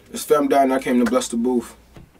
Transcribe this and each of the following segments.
It's Femdot and I came to bless the booth.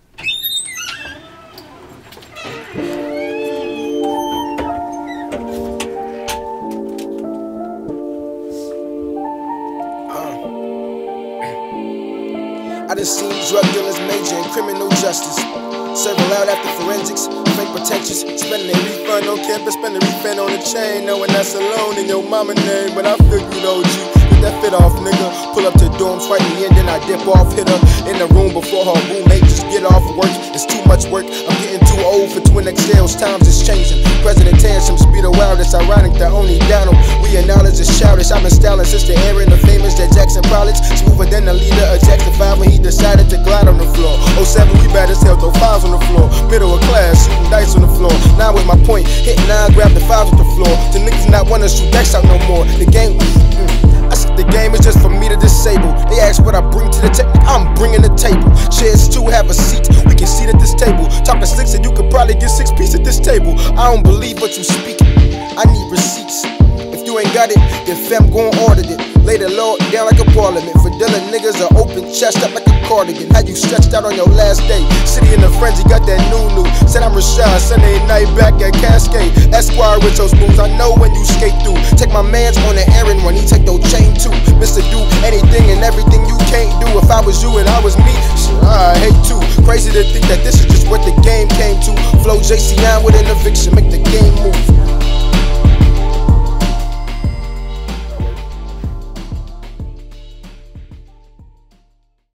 I done seen drug dealers major in criminal justice, serving loud after forensics, fake pretentious, spending a refund on campus, spending a refund on the chain, knowing that's a loan in your mama name. But I figured, OG, get that fit off, nigga. Pull up to dorms, fight me in, then I dip off, hit her in the room before her roommate. Just get off work, it's too much work. I'm getting too old for twin XLs, times is changing. President tantrums be the wildest, ironic that only Donald we acknowledge is childish. I've been styling since the era in the famous Jet Jackson pilots, smoother than the leader of Jackson 5 when he decided to glide on the floor. 07, we bad as hell, throw fives on the floor. Middle of class, shooting dice on the floor. Now with my point, hit 9, grab the fives off the floor. The niggas not wanna shoot dice out no more. The game, I said the game is just for me to disable. They ask what I bring to the table, I'm bringing the table. Chairs 2, have a seat, we can sit at this table. Talking 6 and you could probably get 6 pieces at this table. I don't believe what you speak, I need receipts. If you ain't got it, then fam gon' order it. Lay the law down like a parliament. For dealing niggas are open, chest up like a cardigan. How you stretched out on your last day? City in the frenzy, got that new. Said I'm Rashad, Sunday night back at Cascade. Esquire with those moves, I know when you skate through. Take my mans on an errand when he take your chain too. Mr. Do anything and everything you can't do. If I was you and I was me,